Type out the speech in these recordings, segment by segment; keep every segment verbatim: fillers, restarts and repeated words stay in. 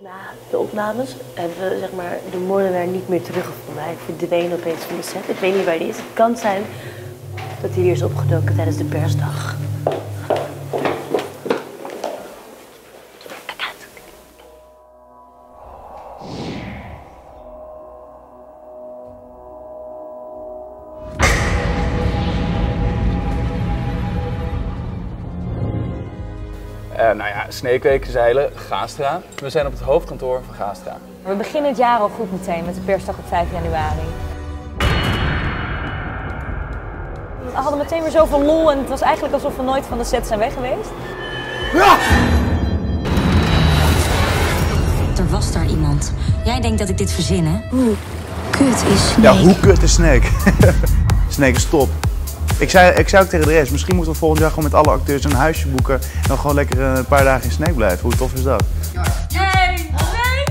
Na de opnames hebben we zeg maar, de moordenaar niet meer teruggevonden. Hij verdween opeens van de set. Ik weet niet waar hij is. Het kan zijn dat hij hier is opgedoken tijdens de persdag. Kijk uit. Uh, nou ja, sneeuwkwekerzeilen, Gaastra. We zijn op het hoofdkantoor van Gaastra. We beginnen het jaar al goed meteen met de persdag op vijf januari. We hadden meteen weer zoveel lol en het was eigenlijk alsof we nooit van de set zijn weg geweest. Ja! Er was daar iemand. Jij denkt dat ik dit verzin, hè? Hoe kut is Snake? Ja, hoe kut is Snake? Snake is top. Ik zei, ik zei ook tegen de rest, misschien moeten we volgend jaar gewoon met alle acteurs een huisje boeken en dan gewoon lekker een paar dagen in Snake blijven. Hoe tof is dat? Hey, nee!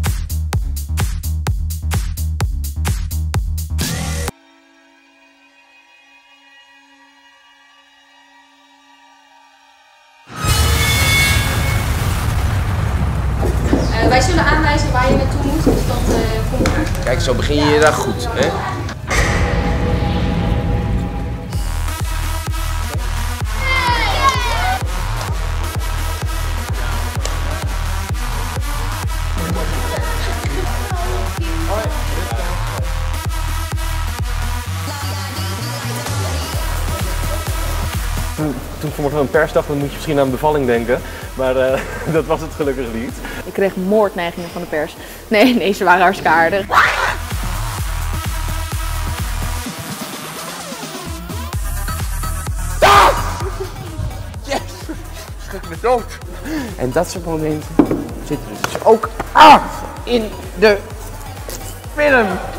Uh, wij zullen aanwijzen waar je naartoe moet, dus dat uh, komt er. Kijk, zo begin je je dag goed, hè? Toen, toen vond ik een persdag, dan moet je misschien aan een bevalling denken, maar uh, dat was het gelukkig niet. Ik kreeg moordneigingen van de pers. Nee, nee, ze waren hartstikke aardig. Ah! Yes! Schrik me dood. En dat soort momenten zitten dus ook ah, in de film.